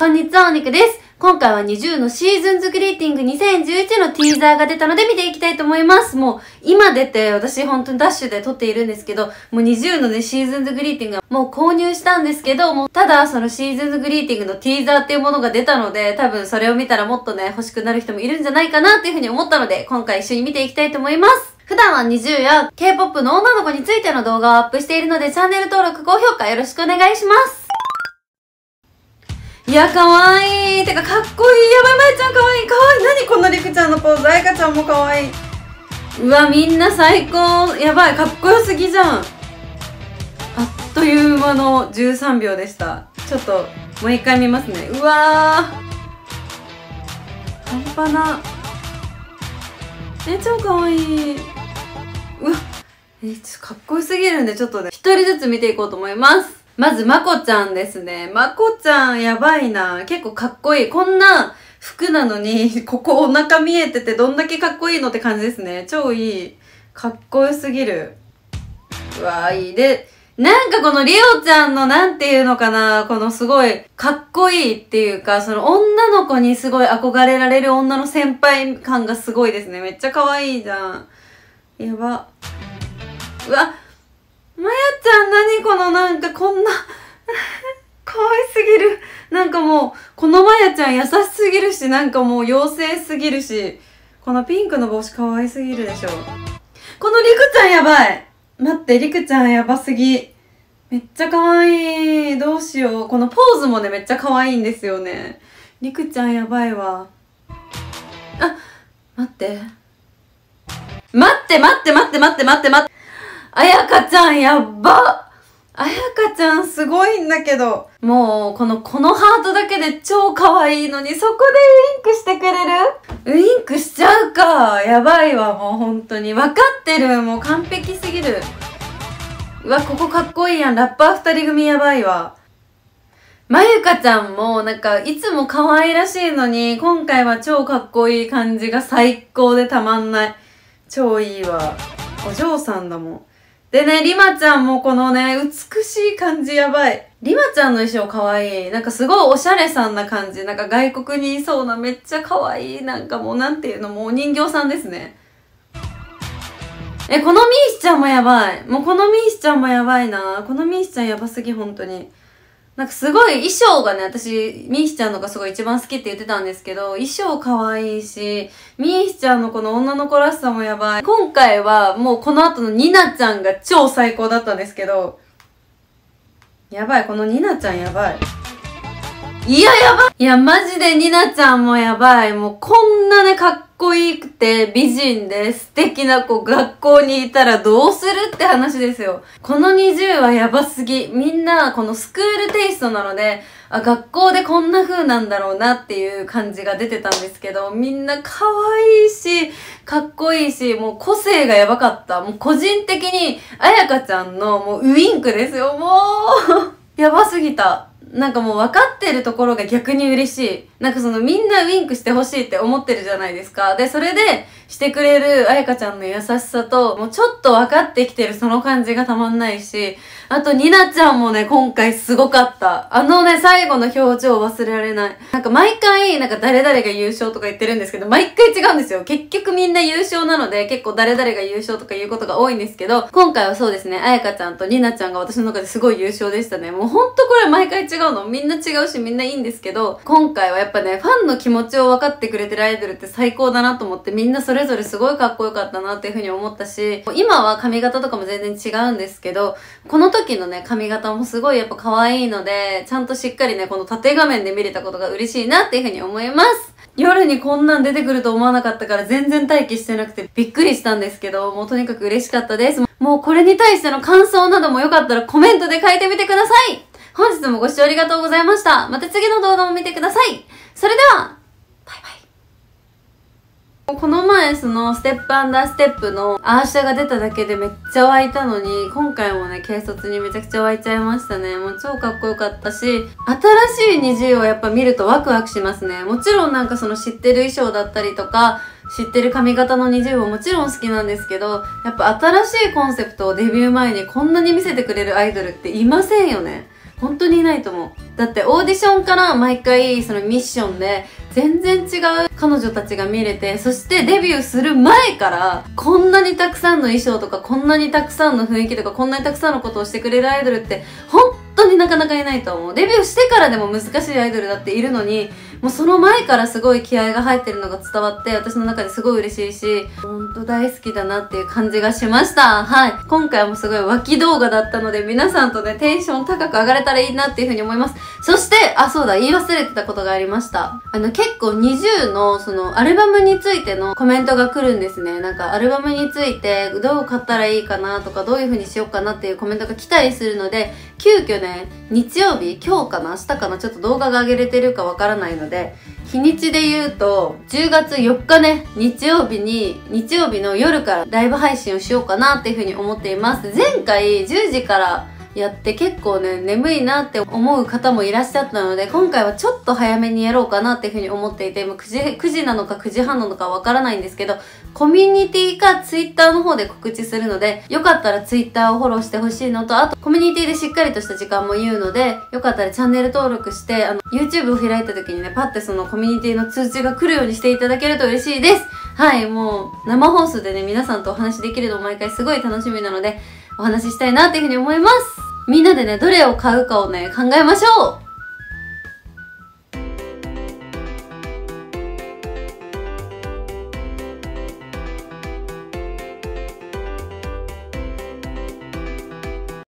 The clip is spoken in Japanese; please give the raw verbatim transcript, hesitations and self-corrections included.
こんにちは、お肉です。今回はにじゅうのシーズンズグリーティングにせんじゅういちのティーザーが出たので見ていきたいと思います。もう今出て私本当にダッシュで撮っているんですけど、もうにじゅうのねシーズンズグリーティングはもう購入したんですけど、もうただそのシーズンズグリーティングのティーザーっていうものが出たので、多分それを見たらもっとね欲しくなる人もいるんじゃないかなっていうふうに思ったので、今回一緒に見ていきたいと思います。普段はにじゅうや K-ポップ の女の子についての動画をアップしているので、チャンネル登録、高評価よろしくお願いします。いや、かわいい。てか、かっこいい。やばい、まゆちゃんかわいい。かわいい。何このりくちゃんのポーズ。あやかちゃんもかわいい。うわ、みんな最高。やばい、かっこよすぎじゃん。あっという間のじゅうさんびょうでした。ちょっと、もう一回見ますね。うわー。半端な。え、超かわいい。うわ。え、ちょっとかっこよすぎるんで、ちょっとね、一人ずつ見ていこうと思います。まず、まこちゃんですね。まこちゃん、やばいな。結構かっこいい。こんな服なのに、ここお腹見えててどんだけかっこいいのって感じですね。超いい。かっこよすぎる。うわー、いい。で、なんかこのりおちゃんのなんていうのかな、このすごいかっこいいっていうか、その女の子にすごい憧れられる女の先輩感がすごいですね。めっちゃ可愛いじゃん。やば。うわ、まやちゃん、何このなんかこんな可愛すぎる。なんかもう、このまやちゃん優しすぎるし、なんかもう妖精すぎるし、このピンクの帽子可愛すぎるでしょ。このりくちゃんやばい。待って、りくちゃんやばすぎ。めっちゃ可愛い。どうしよう。このポーズもね、めっちゃ可愛いんですよね。りくちゃんやばいわ。あ、待って。待って待って待って待って待って待って。あやかちゃんやっば。あやかちゃんすごいんだけど。もう、この、このハートだけで超可愛いのに、そこでウインクしてくれる？ウインクしちゃうか。やばいわ、もう本当に。わかってる。もう完璧すぎる。うわ、ここかっこいいやん。ラッパー二人組やばいわ。まゆかちゃんも、なんか、いつも可愛らしいのに、今回は超かっこいい感じが最高でたまんない。超いいわ。お嬢さんだもん。でね、りまちゃんもこのね、美しい感じやばい。りまちゃんの衣装かわいい。なんかすごいおしゃれさんな感じ。なんか外国にいそうなめっちゃかわいい。なんかもうなんていうの、もうお人形さんですね。え、このみーしちゃんもやばい。もうこのみーしちゃんもやばいな。このみーしちゃんやばすぎ、本当に。なんかすごい衣装がね、私、みーしちゃんのがすごい一番好きって言ってたんですけど、衣装可愛いし、みーしちゃんのこの女の子らしさもやばい。今回はもうこの後のニナちゃんが超最高だったんですけど、やばい、このニナちゃんやばい。いや、やばい。いや、マジでニナちゃんもやばい。もうこんなね、かっこよくて美人で素敵な子学校にいたらどうするって話ですよ。このにじゅうはやばすぎ。みんなこのスクールテイストなので、あ、学校でこんな風なんだろうなっていう感じが出てたんですけど、みんな可愛いし、かっこいいし、もう個性がやばかった。もう個人的に、あやかちゃんのもうウインクですよ。もうやばすぎた。なんかもう分かってるところが逆に嬉しい。なんかそのみんなウインクしてほしいって思ってるじゃないですか。で、それでしてくれるあやかちゃんの優しさと、もうちょっと分かってきてるその感じがたまんないし、あとニナちゃんもね、今回すごかった。あのね、最後の表情忘れられない。なんか毎回、なんか誰々が優勝とか言ってるんですけど、毎回違うんですよ。結局みんな優勝なので、結構誰々が優勝とか言うことが多いんですけど、今回はそうですね、あやかちゃんとニナちゃんが私の中ですごい優勝でしたね。もうほんとこれ毎回違うの。みんな違うしみんないいんですけど、今回はやっぱね、ファンの気持ちを分かってくれてるアイドルって最高だなと思って、みんなそれぞれすごいかっこよかったなっていうふうに思ったし、今は髪型とかも全然違うんですけど、この時のね、髪型もすごいやっぱ可愛いので、ちゃんとしっかりね、この縦画面で見れたことが嬉しいなっていうふうに思います。夜にこんなん出てくると思わなかったから全然待機してなくてびっくりしたんですけど、もうとにかく嬉しかったです。もうこれに対しての感想などもよかったらコメントで書いてみてください。本日もご視聴ありがとうございました。また次の動画も見てください。それでは、バイバイ。この前そのステップアンダーステップのアーシャが出ただけでめっちゃ湧いたのに、今回もね、軽率にめちゃくちゃ湧いちゃいましたね。もう超かっこよかったし、新しいにじゅうをやっぱ見るとワクワクしますね。もちろんなんかその知ってる衣装だったりとか、知ってる髪型のにじゅうももちろん好きなんですけど、やっぱ新しいコンセプトをデビュー前にこんなに見せてくれるアイドルっていませんよね。 本当にいないと思う。だってオーディションから毎回そのミッションで全然違う彼女たちが見れて、そしてデビューする前からこんなにたくさんの衣装とかこんなにたくさんの雰囲気とかこんなにたくさんのことをしてくれるアイドルって本当になかなかいないと思う。デビューしてからでも難しいアイドルだっているのに、もうその前からすごい気合が入ってるのが伝わって私の中ですごい嬉しいし、本当大好きだなっていう感じがしました。はい。今回もすごい脇動画だったので皆さんとねテンション高く上がれたらいいなっていう風に思います。そして、あ、そうだ、言い忘れてたことがありました。あの結構ニジューのそのアルバムについてのコメントが来るんですね。なんかアルバムについてどう買ったらいいかなとかどういう風にしようかなっていうコメントが来たりするので、急遽ね、日曜日、今日かな明日かなちょっと動画が上げれてるかわからないので、日にちで言うとじゅうがつよっかね、日曜日に日曜日の夜からライブ配信をしようかなっていうふうに思っています。前回じゅうじからやって結構ね眠いなって思う方もいらっしゃったので、今回はちょっと早めにやろうかなっていうふうに思っていて、もうくじ、くじなのかくじはんなのかわからないんですけど、コミュニティかツイッターの方で告知するので、よかったらツイッターをフォローしてほしいのと、あとコミュニティでしっかりとした時間も言うので、よかったらチャンネル登録して、あの YouTube を開いた時にねパッてそのコミュニティの通知が来るようにしていただけると嬉しいです。はい、もう生放送でね皆さんとお話できるの毎回すごい楽しみなので、お話ししたいなっていうふうに思います。みんなでねどれを買うかをね考えましょう。